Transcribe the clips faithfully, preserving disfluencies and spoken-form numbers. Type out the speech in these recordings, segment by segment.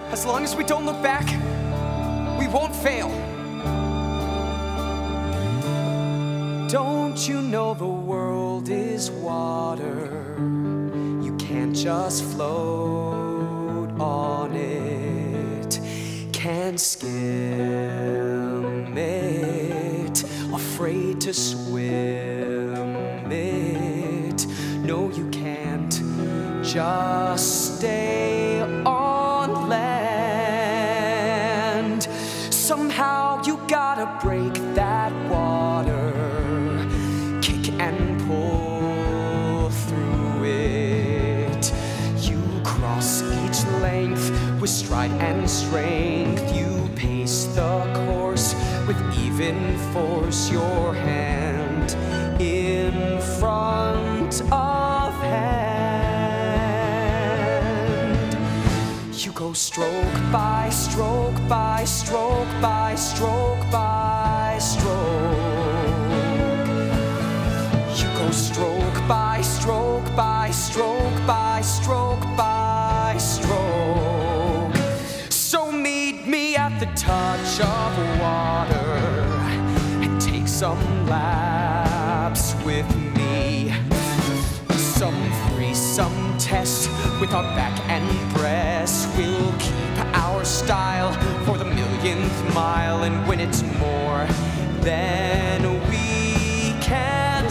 As long as we don't look back, we won't fail. Don't you know the world is water? You can't just float on it. Can't skim it, afraid to swim it. No, you can't just stay on land. Somehow you gotta break that water, kick and pull through it. You cross each length with stride and strength. You pace the course with even force. Your hand in front of hand. You go stroke by stroke by stroke by stroke by stroke. You go stroke by stroke by stroke by stroke by stroke. So meet me at the touch of water and take some laps with me. Some free, some test with our back and breast. We'll keep our style for the millionth mile, and when it's more than we can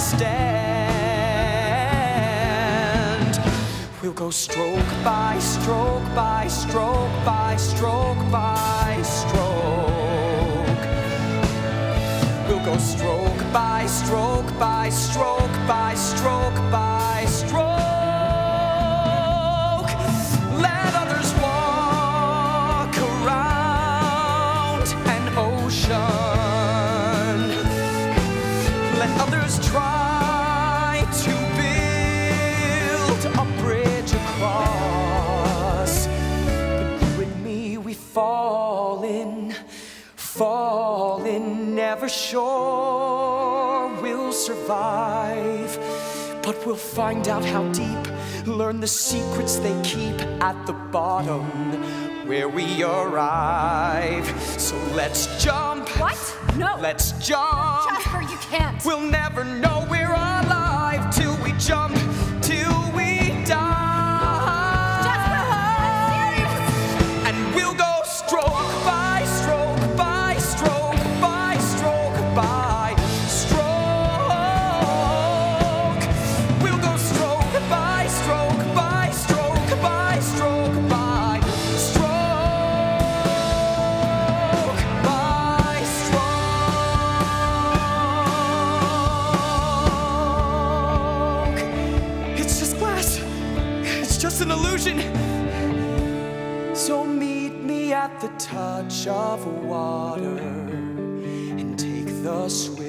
stand, we'll go stroke by stroke by stroke by stroke by stroke. We'll go stroke by stroke by stroke by stroke by stroke. Let others walk around an ocean. Let others try to build a bridge across. But you and me, we fall in, fall in, never sure we'll survive. But we'll find out how deep, learn the secrets they keep at the bottom where we arrive. So let's jump. What? No. Let's jump. Jasper, you can't. We'll never know we're alive till we jump, till we die. Jasper, I'm serious. And we'll go stroke by stroke by stroke by stroke by stroke. We'll go stroke by stroke by stroke by stroke by stroke by stroke. It's just glass. It's just an illusion. So meet me at the touch of water and take the swim.